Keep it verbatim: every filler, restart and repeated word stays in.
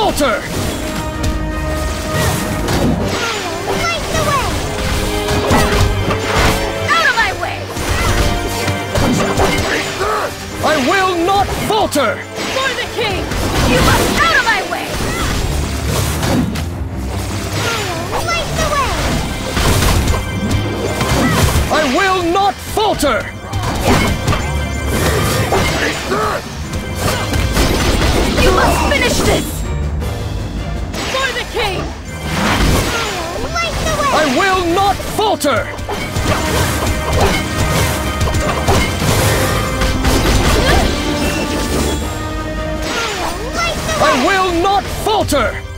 falter! Light the way! Out of my way! I will not falter! For the king! You must out of my way! Light the way! I will not falter! You must finish this! For the king! Light the way! I will not falter! Light the way! I will not falter!